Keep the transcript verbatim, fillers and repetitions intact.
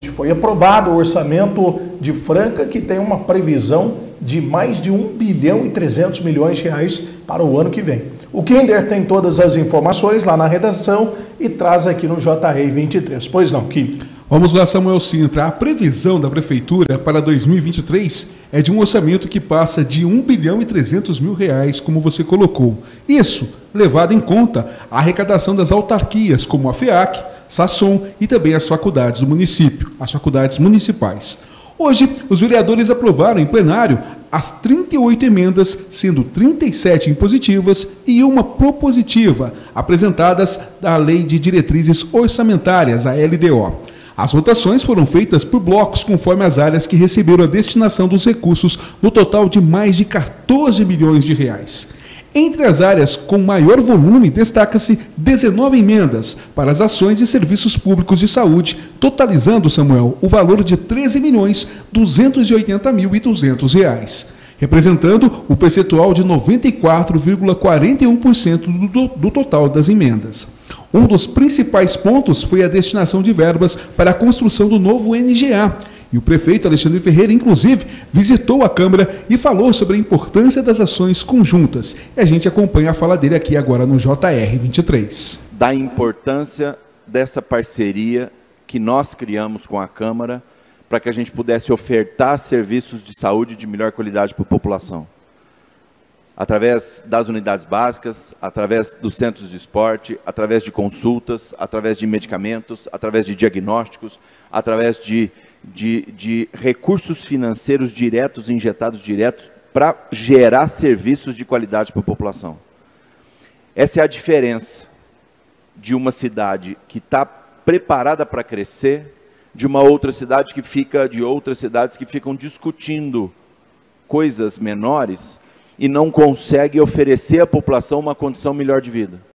Foi aprovado o orçamento de Franca, que tem uma previsão de mais de um bilhão e trezentos milhões de reais para o ano que vem. O Kinder tem todas as informações lá na redação e traz aqui no J R vinte e três. Pois não, Kim? Vamos lá, Samuel Sintra. A previsão da Prefeitura para dois mil e vinte e três é de um orçamento que passa de um bilhão e trezentos mil reais, como você colocou. Isso, levado em conta a arrecadação das autarquias, como a FEAC, SASSOM e também as faculdades do município, as faculdades municipais. Hoje, os vereadores aprovaram em plenário as trinta e oito emendas, sendo trinta e sete impositivas e uma propositiva, apresentadas da Lei de Diretrizes Orçamentárias, a L D O. As votações foram feitas por blocos conforme as áreas que receberam a destinação dos recursos, no total de mais de quatorze milhões de reais. Entre as áreas com maior volume, destaca-se dezenove emendas para as ações e serviços públicos de saúde, totalizando, Samuel, o valor de treze milhões duzentos e oitenta mil e duzentos reais, representando o percentual de noventa e quatro vírgula quarenta e um por cento do, do total das emendas. Um dos principais pontos foi a destinação de verbas para a construção do novo N G A. E o prefeito Alexandre Ferreira, inclusive, visitou a Câmara e falou sobre a importância das ações conjuntas. E a gente acompanha a fala dele aqui agora no J R vinte e três. Da importância dessa parceria que nós criamos com a Câmara para que a gente pudesse ofertar serviços de saúde de melhor qualidade para a população. Através das unidades básicas, através dos centros de esporte, através de consultas, através de medicamentos, através de diagnósticos, através de, de, de recursos financeiros diretos, injetados diretos, para gerar serviços de qualidade para a população. Essa é a diferença de uma cidade que está preparada para crescer, de uma outra cidade que fica, de outras cidades que ficam discutindo coisas menores e não consegue oferecer à população uma condição melhor de vida.